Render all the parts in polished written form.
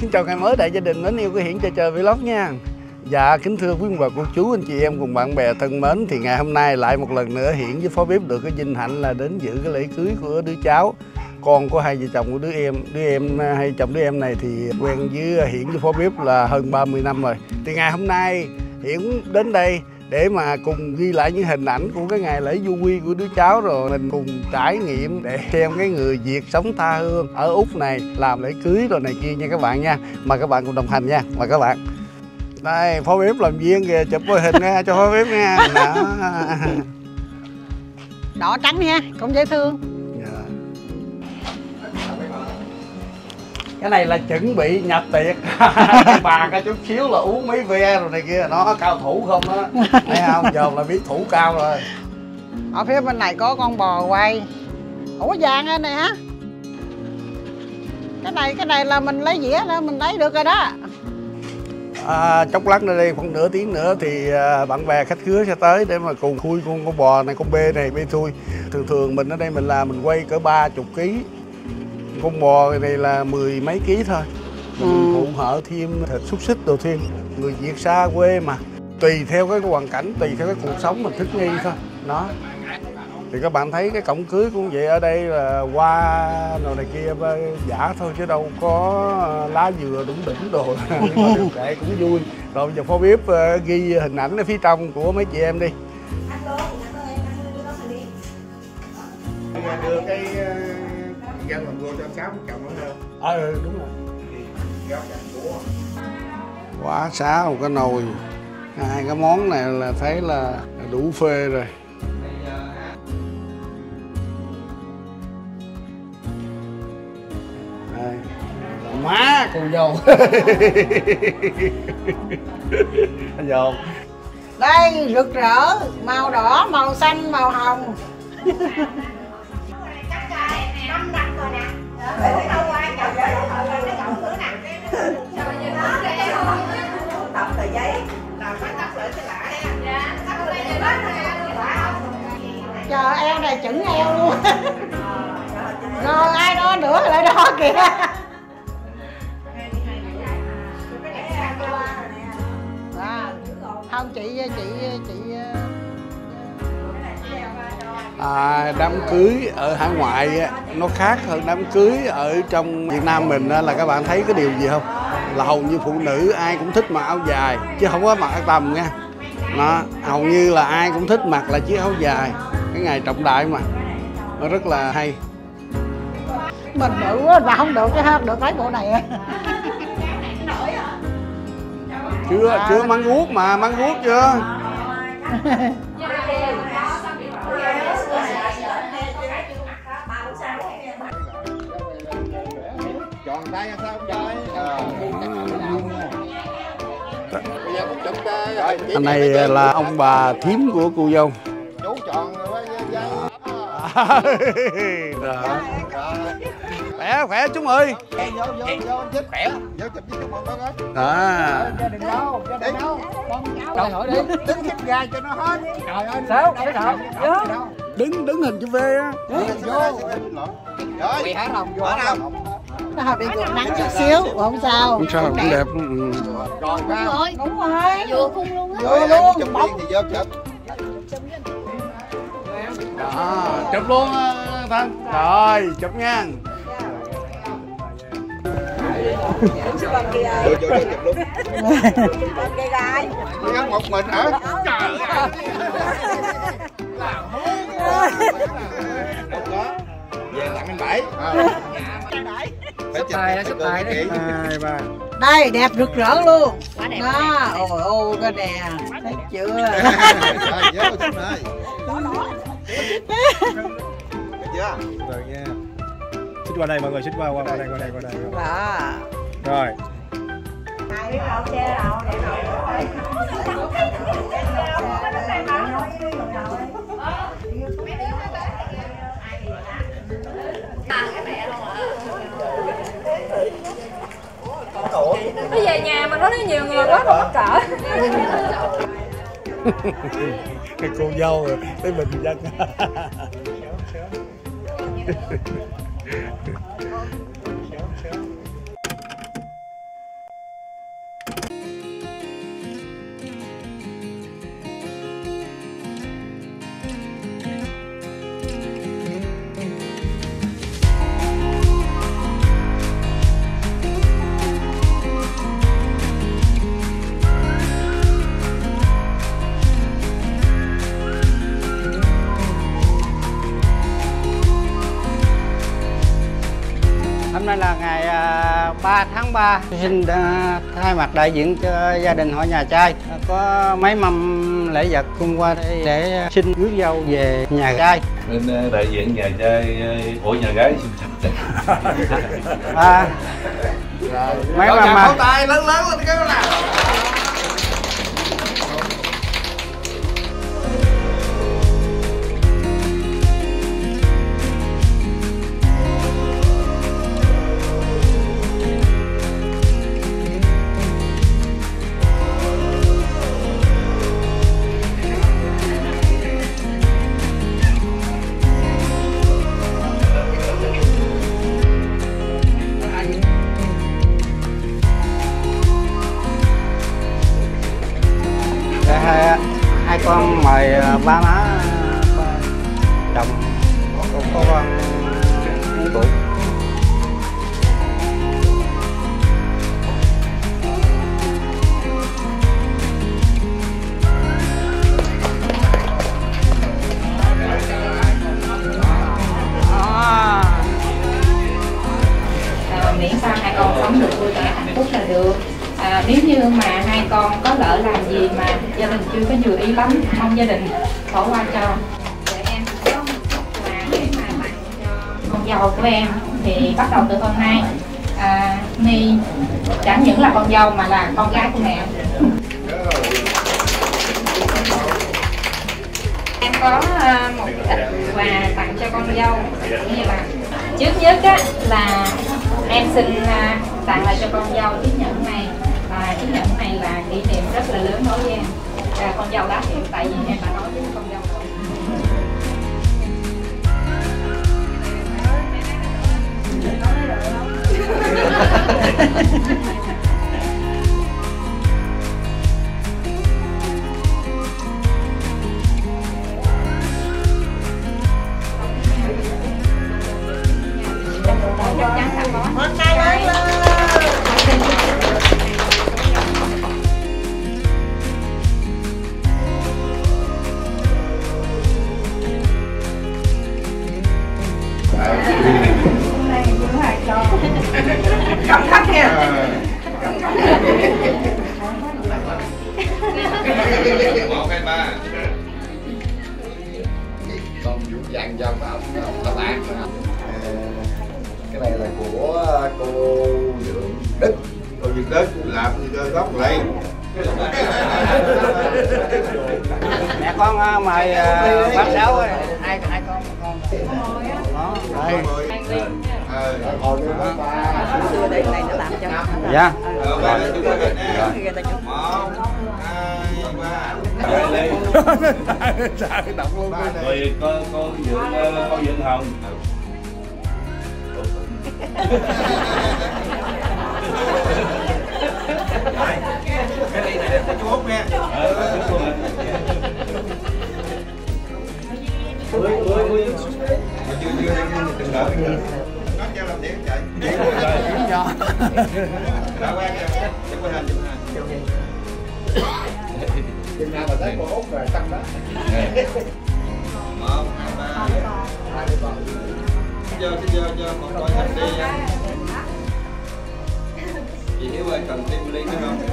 Xin chào ngày mới đại gia đình mến yêu của Hiển Chơi Chơi Vlog nha. Dạ kính thưa quý bà cô chú anh chị em cùng bạn bè thân mến, thì ngày hôm nay lại một lần nữa Hiển với phó bếp được cái vinh hạnh là đến dự cái lễ cưới của đứa cháu con của hai vợ chồng của đứa em hay chồng đứa em này thì quen với Hiển với phó bếp là hơn 30 năm rồi. Thì ngày hôm nay Hiển đến đây để mà cùng ghi lại những hình ảnh của cái ngày lễ du quy của đứa cháu, rồi mình cùng trải nghiệm để xem cái người Việt sống tha hương ở Úc này làm lễ cưới rồi này kia nha các bạn nha. Mời các bạn cùng đồng hành nha, mời các bạn. Đây phó bếp làm viên kìa, chụp cái hình nha cho phó bếp nha. Đó. Đỏ trắng nha, cũng dễ thương. Dạ. Cái này là chuẩn bị nhập tiệc. Bà cái chút xíu là uống mấy ve rồi này kia, nó cao thủ không á. Thấy không, giờ là biết thủ cao rồi. Ở phía bên này có con bò quay. Ủa vàng đây này hả? Cái này là mình lấy dĩa nữa, mình lấy được rồi đó. Chốc lát nữa đây khoảng nửa tiếng nữa thì bạn bè khách khứa sẽ tới để mà cùng khui con bò này, con bê này, bê thui. Thường mình ở đây mình quay cỡ 30 kg. Con bò này là 10 mấy ký thôi. Mình phụ hở thêm thịt xúc xích đồ thêm. Người Việt xa quê mà, tùy theo cái hoàn cảnh, tùy theo cái cuộc sống mình thích nghi thôi. Đó. Thì các bạn thấy cái cổng cưới cũng vậy, ở đây là hoa rồi này kia giả thôi chứ đâu có lá dừa đủng đỉnh đồ. Nhưng mà điều kệ cũng vui. Rồi bây giờ phó bếp ghi hình ảnh ở phía trong của mấy chị em đi. Đưa cái dân làm vô cho Sáu chồng nữa không? Đúng rồi. Quả Sáu một cái nồi, hai cái món này là thấy là đủ phê rồi. Đây. Má con dâu. Dâu. Đây rực rỡ, màu đỏ, màu xanh, màu hồng. Chờ eo này chững eo luôn. Rồi ai đó nữa lại đó kìa. Không chị đám cưới ở hải ngoại nó khác hơn đám cưới ở trong Việt Nam mình là các bạn thấy cái điều gì không? Là hầu như phụ nữ ai cũng thích mặc áo dài chứ không có mặc áo tầm nha. Nó hầu như là ai cũng thích mặc là chiếc áo dài. Cái ngày trọng đại mà nó rất là hay. Mình bự quá mà không được, cái được lấy bộ này. Chưa măng guốc mà, măng guốc chưa? Chọn tay sao không chơi? Anh này là ông bà thím của cô dâu. Chú chọn rồi Khỏe chúng ơi. Vô khỏe. Vô chụp với chú con đó coi. Gia đình đâu? Trời hỏi đi. Tính khép gai cho nó hết. Trời ơi. Sao? Cái nào? Đứng hình chữ V á. Rồi. Hát lòng vô. Nó hợp bị vượt nắng chút xíu, không sao. Không sao, cũng đẹp. Rồi Đúng rồi. Vừa khung luôn á. Vô luôn. Chụp thì vô chụp. Chụp luôn Thân. Rồi, chụp nha. Vô chụp luôn. Cây gai. Nó gắn một mình hả? Trời ơi. Không có. Về tặng anh Bảy. Sắp tài đi. 2, 3. Đây đẹp rực rỡ luôn. Đó, ôi cái nè, thấy chưa? Rồi vô chụp này. Thấy chưa? Rồi nha. Xích qua đây mọi người, xích qua đây. Đó. Rồi. Nó về nhà mà nó nói nhiều người quá không có cỡ. Cái cô dâu rồi, tới bình dân. nay là ngày 3 tháng 3. Xin thay mặt đại diện cho gia đình họ nhà trai có mấy mâm lễ vật cung qua đây để xin rước dâu về nhà trai. Nên đại diện nhà trai của nhà gái xin chào. Mấy mâm pháo tay lớn lớn lên cái nào. Hai con mời ba má chồng có con tuổi. Miễn sao hai con sống được vui vẻ hạnh phúc là được. Nếu như mà hai con có lỡ làm gì mà gia đình chưa có vừa ý lắm, mong gia đình bỏ qua cho. Để em có một chút quà để mà tặng cho con dâu của em. Thì bắt đầu từ hôm nay My chẳng những là con dâu mà là con gái của mẹ. Em có một ít quà tặng cho con dâu, như là trước nhất á, là em xin tặng lại cho con dâu chiếc nhẫn này. Và chiếc nhẫn này là kỷ niệm rất là lớn đối với em. Con dâu đã hiểu, tại vì em đã nói với con dâu rồi. Chắc chắn là có. Con trai lớn lên. Cắm thắt nha. Một hai ba. Con vũ vàng dòng ông ta bạn. Cái này là của cô Dượng Đức. Cô Dượng Đức làm như cơ gốc lên. Mẹ con mời bác Sáu hai con. Hồi nữa Xưa để này nó làm cho. Dạ. Một, hai, ba. Rồi con Dượng Hồng. cái này để cho chú Út nha. Nó cho làm tiếng chạy. Đã quen chưa? Chụp hình. Chừng nào mà thấy cô Út rồi tăng đó. 1, 2, 3. Xin vô một coi hình đi nha. Chị Hiếu ơi, cần thêm ly nữa không?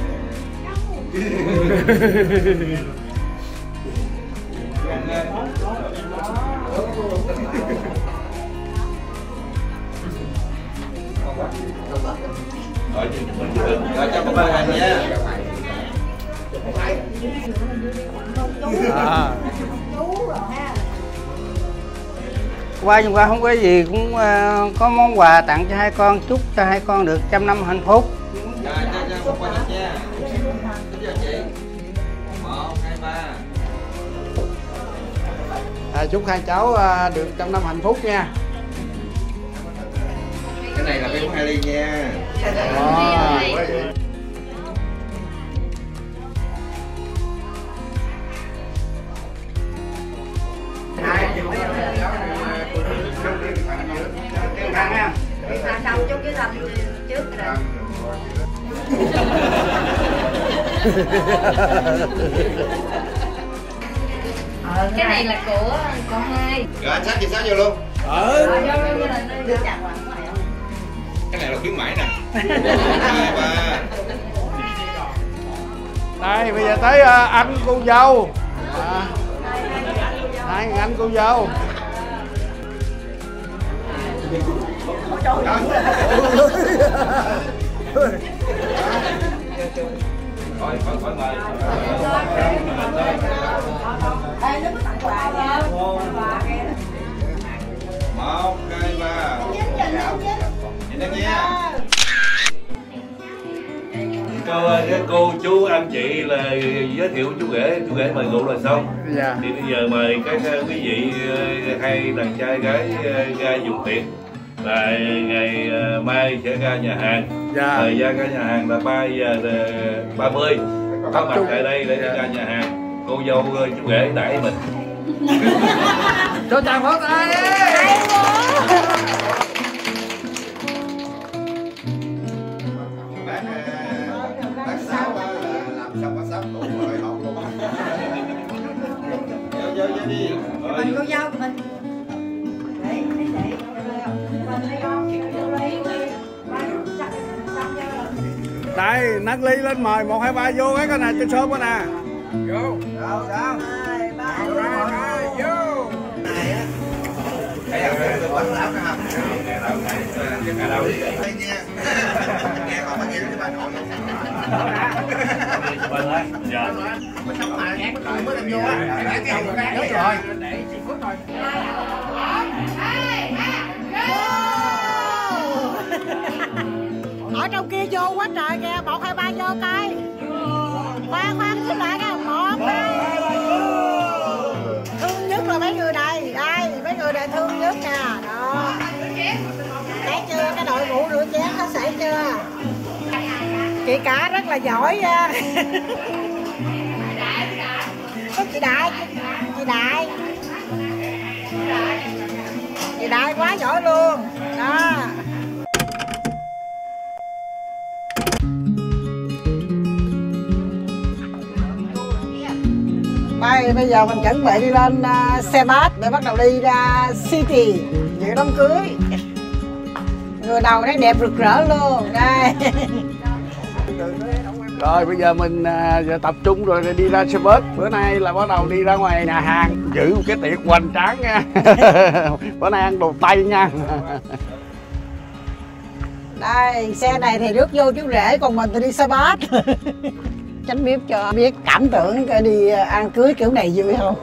Rồi cho một bài hình nha. Qua không có gì, cũng có món quà tặng cho hai con, chúc cho hai con được 100 năm hạnh phúc. Rồi cho một bài hình nha. Xin chào chị. 1, 2, 3. Chúc hai cháu được 100 năm hạnh phúc nha. Cái này là cái của hai ly nha. Xong chút cái làm trước rồi. Cái này là của con hai. Rồi anh sát chị Sáu vô luôn. này là khuyến mãi nè. 2, 3. Đây bây giờ tới anh cô dâu. Đây anh cô dâu. Khỏi mời. Đây nó có tặng quà nha. 1, 2, 3. Nhìn đây nha. Cô chú anh chị là giới thiệu chú rể mời rượu là xong. Dạ. Thì bây giờ mời các quý vị hai đàn trai gái ra dùng tiệc là ngày mai sẽ ra nhà hàng. Dạ. Thời gian ra nhà hàng là 3:30 có mặt tại đây để ra nhà hàng. Cô dâu chú rể đãi mình. Cho chàng pháo tay. Bác Sáu làm xong bác Sáu tụ rồi họp luôn. Vô đi. Mình cô dâu của mình. Đây nâng ly lên mời 1, 2, 3 vô cái này trên shop nè. Vô. Đâu. 2, 3 vô. Cái nào được bác Sáu nè ha. Cái nào đi. Đây nha. Nghe họ mới nghe cái bà nội luôn. Dạ. Mới làm vô á. Nhớ rồi. Để chị Phước rồi. Ở trong kia vô quá trời kìa, 1, 2, 3 vô coi. Khoan cứ lại nha, 1, 2. Thương nhất là mấy người này, đây, mấy người này thương nhất nè, đó. Thấy chưa, cái đội ngũ rửa chén hết sảy chưa? Chị cả rất là giỏi nha. Chị Đại quá giỏi luôn, đó. Bây giờ mình chuẩn bị đi lên xe bus để bắt đầu đi ra City dự đám cưới. Người đầu thấy đẹp rực rỡ luôn đây. Rồi bây giờ mình tập trung rồi đi ra xe bus. Bữa nay là bắt đầu đi ra ngoài nhà hàng giữ một cái tiệc hoành tráng nha. Bữa nay ăn đồ Tây nha. Đây xe này thì rước vô chú rể, còn mình thì đi xe bus. Chánh bếp cho biết cảm tưởng cái đi ăn cưới kiểu này vui không?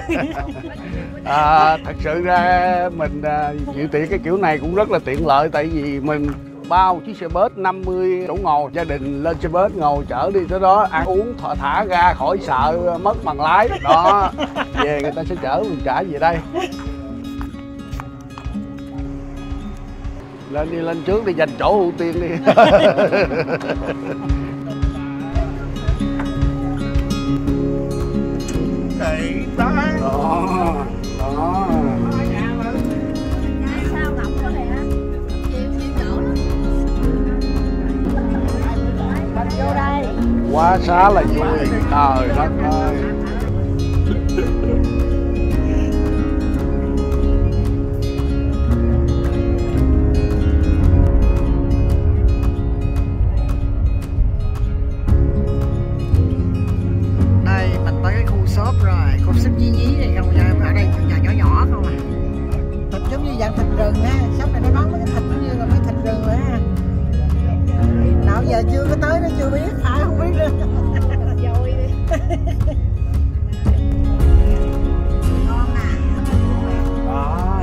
Thật sự ra mình dự tiệc cái kiểu này cũng rất là tiện lợi, tại vì mình bao chiếc xe bus 50 chỗ ngồi, gia đình lên xe bus ngồi chở đi tới đó ăn uống thả ra khỏi sợ mất bằng lái đó. Về người ta sẽ chở mình trả về đây. Lên trước đi, dành chỗ ưu tiên đi. Đó. Quá xá là vui, trời đất ơi. Đây mình tới cái khu shop rồi, khu shop nhí này không, ở đây nhà nhỏ không à. Thịt giống như dạng thịt rừng á, shop này nó bán mấy cái thịt giống như là mấy thịt rừng vậy á. Nào giờ chưa có tới nó chưa biết, phải không biết nữa. Vui đi. Ngon à. Đó.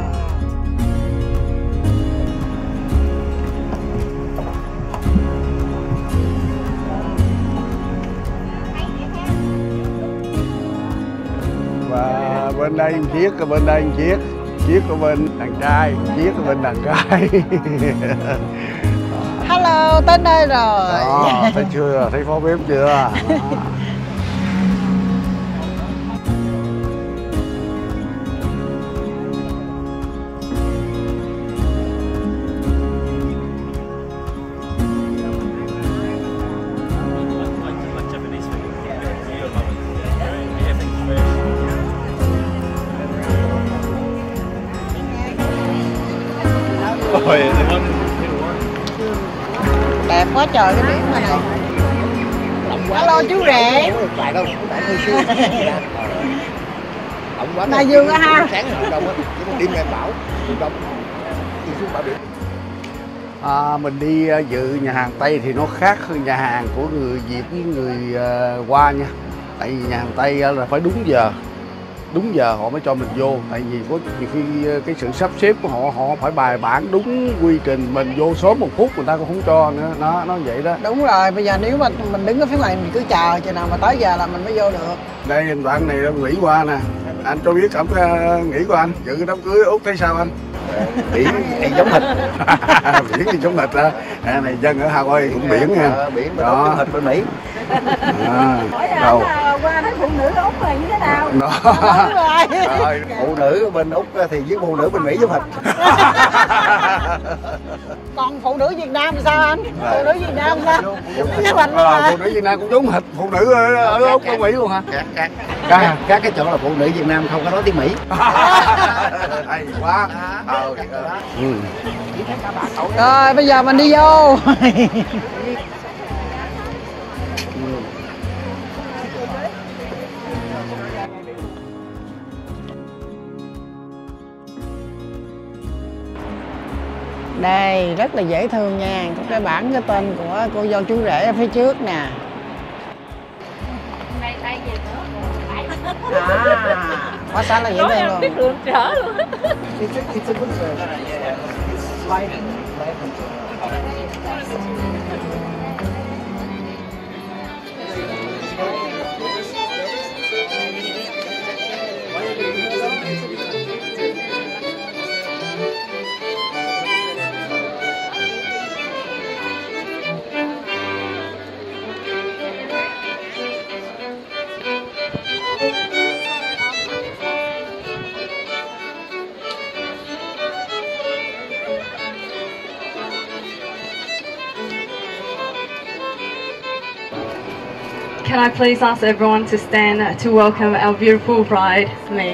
Và bên đây một chiếc, bên đây một chiếc, chiếc của bên đàn trai, chiếc của bên đàn gái. Hello, tới đây rồi. Đó, thấy chưa? Thấy phó bếp chưa? Đó. Ôi, quá trời cái biển ngoài này. Alo chú rể. Tại đâu, tại hồi xưa. Đại dương á ha. Sáng ngày đông á, chỉ có đêm ngày bão, đông. Đi xuống bãi biển. Mình đi dự nhà hàng Tây thì nó khác hơn nhà hàng của người Việt với người Hoa nha. Tại vì nhà hàng Tây là phải đúng giờ họ mới cho mình vô. Tại vì có nhiều khi cái sự sắp xếp của họ phải bài bản đúng quy trình, mình vô sớm 1 phút người ta cũng không cho nữa. Nó vậy đó. Đúng rồi, bây giờ nếu mà mình đứng ở phía ngoài mình cứ chờ chừng nào mà tới giờ là mình mới vô được. Đây hình đoạn này là Mỹ qua nè. Anh cho biết cảm nghĩ của anh dự cái đám cưới Úc thấy sao anh? Biển thì giống thịt. Biển thì giống thịt á. Này dân ở Hawaii cũng biển nha. Biển mà đó thịt bên Mỹ. Đâu? Qua nói phụ nữ Úc là như thế nào? Rồi, Phụ nữ bên Úc thì với phụ nữ bên Mỹ giống thịt. Còn phụ nữ Việt Nam thì sao anh? Phụ nữ Việt Nam sao? Phụ nữ Việt Nam cũng giống thịt phụ nữ ở Úc ở Mỹ luôn hả? Các cái chỗ là phụ nữ Việt Nam không có nói tiếng Mỹ. Hay quá. Rồi bây giờ mình đi vô. Đây rất là dễ thương nha, có cái bảng cái tên của cô dâu chú rể ở phía trước nè. Quá sáng là dễ thương luôn. Biết đường trở luôn. Can I please ask everyone to stand to welcome our beautiful bride, me?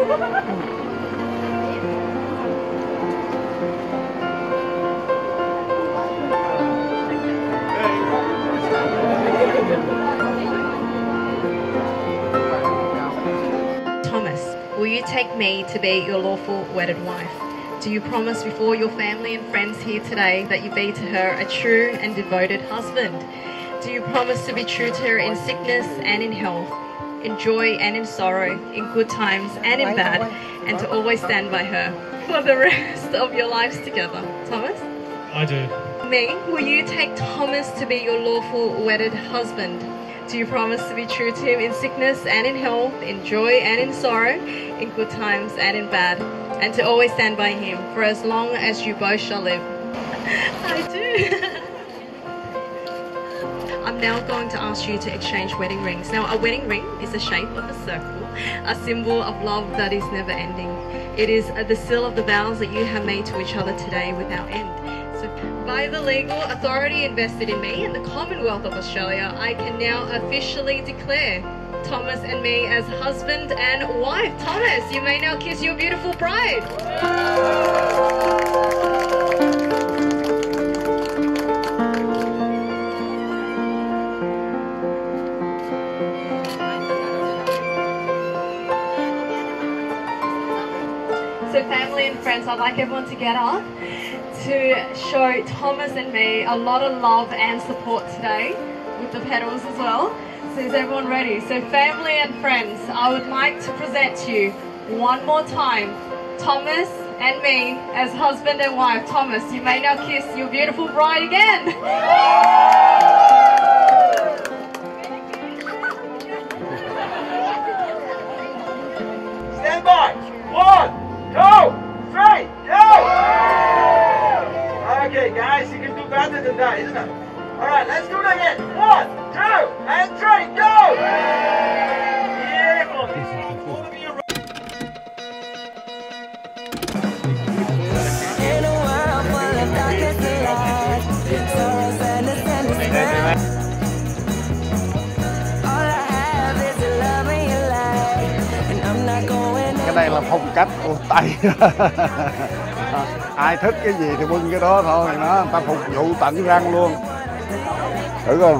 Thomas, will you take me to be your lawful wedded wife? Do you promise before your family and friends here today that you be to her a true and devoted husband? Do you promise to be true to her in sickness and in health, in joy and in sorrow, in good times and in bad, and to always stand by her for the rest of your lives together? Thomas? I do. Me, will you take Thomas to be your lawful wedded husband? Do you promise to be true to him in sickness and in health, in joy and in sorrow, in good times and in bad, and to always stand by him for as long as you both shall live? I do. I'm now going to ask you to exchange wedding rings. Now, a wedding ring is the shape of a circle, a symbol of love that is never ending. It is the seal of the vows that you have made to each other today without end. So, by the legal authority invested in me and the Commonwealth of Australia, I can now officially declare Thomas and me as husband and wife. Thomas, you may now kiss your beautiful bride. So family and friends, I'd like everyone to get up to show Thomas and me a lot of love and support today with the pedals as well. So is everyone ready? So family and friends, I would like to present to you one more time Thomas and me as husband and wife. Thomas, you may now kiss your beautiful bride again. Stand by. 1, 2, 3, go! Okay, guys, you can do better than that, isn't it? All right, let's do it again. 1, 2, and 3, go! Beautiful. This is all of you. In a world full of darkness and light, sorrow, sadness, and despair. All I have is the love in your life, and I'm not going. Cái đây là phong cách của Tây. Ai thích cái gì thì bưng cái đó thôi, nó người ta phục vụ tận răng luôn. Thử coi.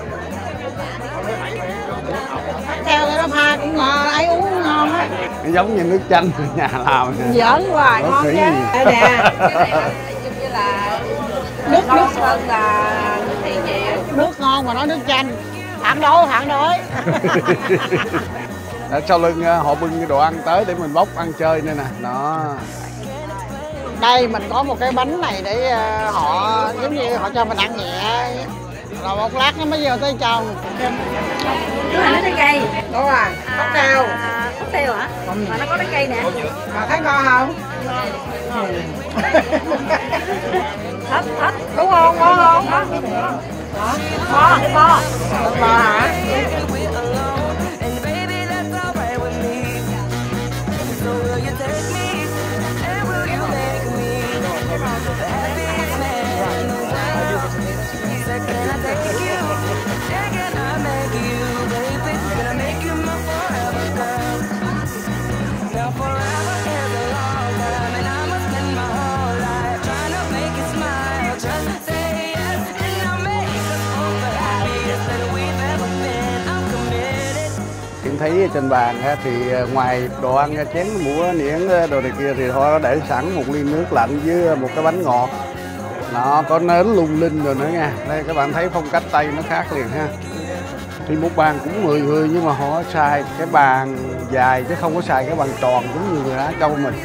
Theo cái đó pha cũng ngon, ấy uống cũng ngon á. Nó giống như nước chanh nhà làm nè. Giỡn hoài ngon chứ. Đây nè. Nước hơn là nước ngon mà nói nước chanh. Phản đối. Ở sau lưng họ bưng cái đồ ăn tới để mình bóc ăn chơi nên nè. Đó. Đây mình có một cái bánh này để họ giống như họ cho mình ăn nhẹ. Rồi một lát nó mới vô tới trong. Chú Hạnh lấy trái cây. Đúng rồi, cốc tiêu. Cốc tiêu hả? Mà nó có trái cây nè. Mà thấy ngon không? Thích. Đúng không? Ngon không? Bò hả? Em thấy trên bàn thì ngoài đồ ăn chén muỗng niễn đồ này kia thì họ để sẵn một ly nước lạnh với một cái bánh ngọt. Nó có nến lung linh rồi nữa nha. Đây các bạn thấy phong cách Tây nó khác liền ha. Thì một bàn cũng 10 người nhưng mà họ xài cái bàn dài chứ không có xài cái bàn tròn giống như người Á Châu mình.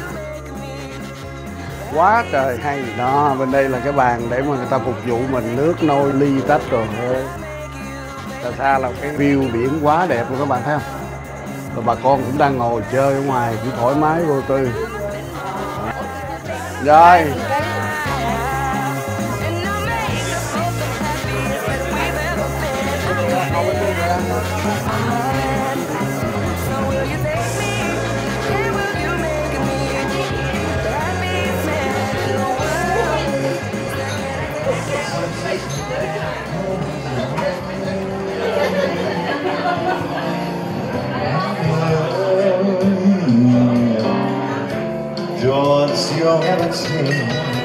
Quá trời hay. Đó, bên đây là cái bàn để mà người ta phục vụ mình nước nôi ly tách rồi. Thật ra là cái view biển quá đẹp luôn các bạn thấy không? Rồi bà con cũng đang ngồi chơi ở ngoài cũng thoải mái vô tư. Rồi. Towards your everything.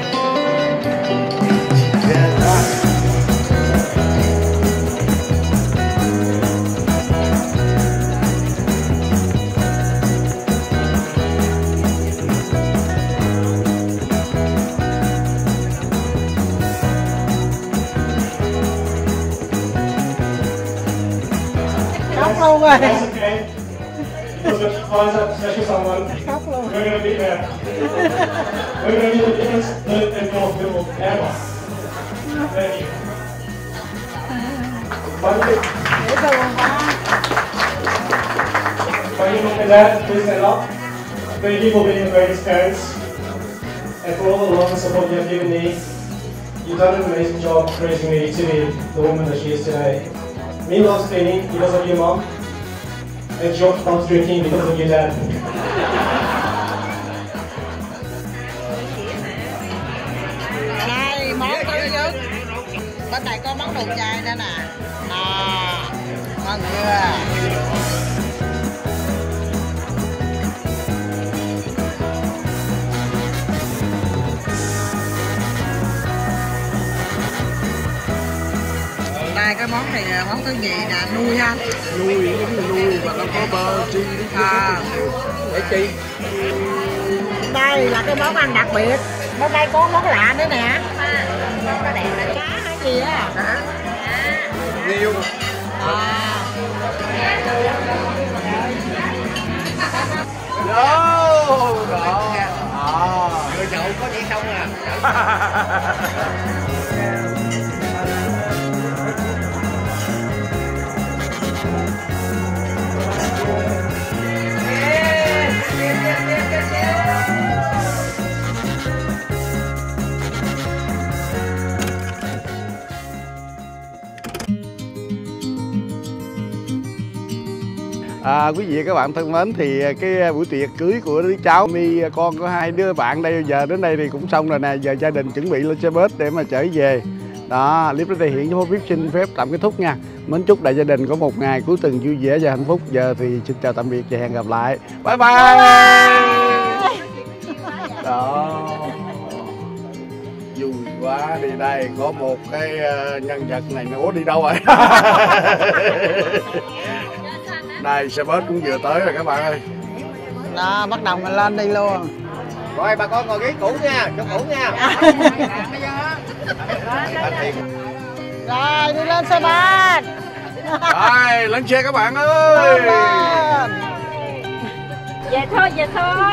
Khóc luôn rồi. Because when she finds out special someone, we're going to be there. We're going to be the biggest Philip and North people ever. Thank you. Thank you, Mom and Dad. Please stand up. Thank you for being the greatest parents and for all the love and support you have given me. You've done an amazing job raising me to be the woman that she is today. Me loves cleaning because of you, Mom. And George loves drinking because of your dad. Đây, món thứ nhất. Bên này có món đồ chay nữa nè. Ngon chưa? Đây cái món này là món thứ nhì nè, nuôi ha. Nuôi giống như nuôi và nó có bơ chi để chi. Đây là cái món ăn đặc biệt. Bên đây có món lạ nữa nè. Có đẹp là cá hay gì á hả? Riêu. Vừa nhậu có vậy không à. Quý vị các bạn thân mến, thì cái buổi tiệc cưới của đứa cháu My, con có 2 đứa bạn đây giờ đến đây thì cũng xong rồi nè. Giờ gia đình chuẩn bị lên xe bus để mà trở về. Đó, clip đến đây hiện cho Phước xin phép tạm kết thúc nha. Mến chúc đại gia đình có một ngày cuối tuần vui vẻ và hạnh phúc. Giờ thì xin chào tạm biệt và hẹn gặp lại. Bye bye. Đó, vui quá. Đi đây có một cái nhân vật này nữa đi đâu rồi? Đây xe bus cũng vừa tới rồi các bạn ơi. Đó, bắt đầu mình lên đi luôn. Rồi bà con ngồi ghế cũ nha, chỗ cũ nha. Rồi đi lên xe bus. Rồi lên xe các bạn ơi. Về thôi, về thôi.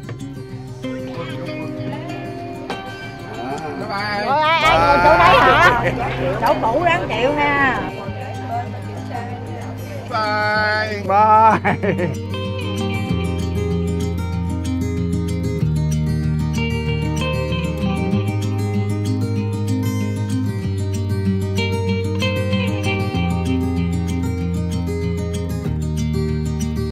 Rồi ai ngồi chỗ đấy hả? Chỗ cũ đáng chịu nha. Bye. Bye.